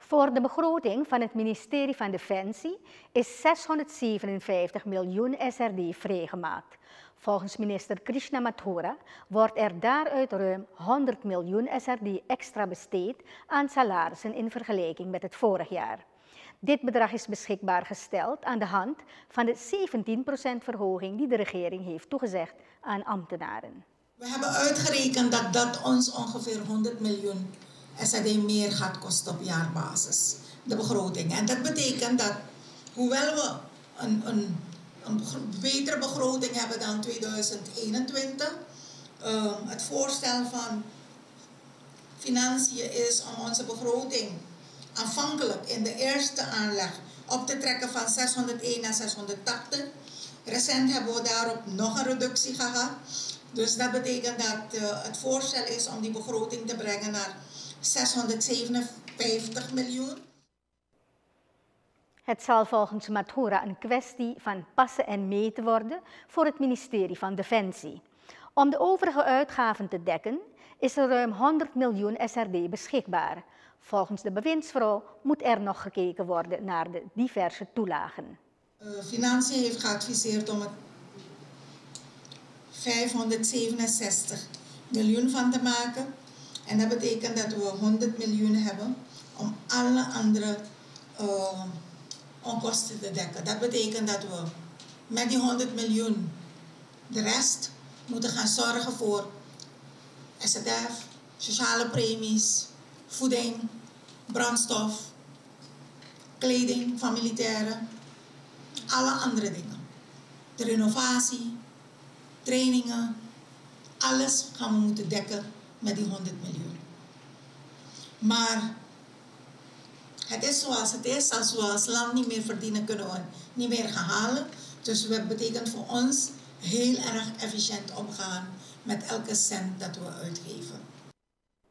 Voor de begroting van het ministerie van Defensie is 657 miljoen SRD vrijgemaakt. Volgens minister Krishna Mathura wordt er daaruit ruim 100 miljoen SRD extra besteed aan salarissen in vergelijking met het vorig jaar. Dit bedrag is beschikbaar gesteld aan de hand van de 17% verhoging die de regering heeft toegezegd aan ambtenaren. We hebben uitgerekend dat dat ons ongeveer 100 miljoen SRD meer gaat kosten op jaarbasis, de begroting. En dat betekent dat, hoewel we een betere begroting hebben dan 2021, het voorstel van Financiën is om onze begroting aanvankelijk in de eerste aanleg op te trekken van 601 naar 680. Recent hebben we daarop nog een reductie gehad. Dus dat betekent dat het voorstel is om die begroting te brengen naar 657 miljoen. Het zal volgens Mathura een kwestie van passen en meten worden voor het ministerie van Defensie. Om de overige uitgaven te dekken is er ruim 100 miljoen SRD beschikbaar. Volgens de bewindsvrouw moet er nog gekeken worden naar de diverse toelagen. Financiën heeft geadviseerd om het 567 miljoen van te maken. En dat betekent dat we 100 miljoen hebben om alle andere onkosten te dekken. Dat betekent dat we met die 100 miljoen de rest moeten gaan zorgen voor SZF, sociale premies, voeding, brandstof, kleding van militairen, alle andere dingen. De renovatie, trainingen, alles gaan we moeten dekken met die 100 miljoen. Maar het is zoals het is. Als we als land niet meer verdienen, kunnen we niet meer gaan halen. Dus dat betekent voor ons heel erg efficiënt omgaan met elke cent dat we uitgeven.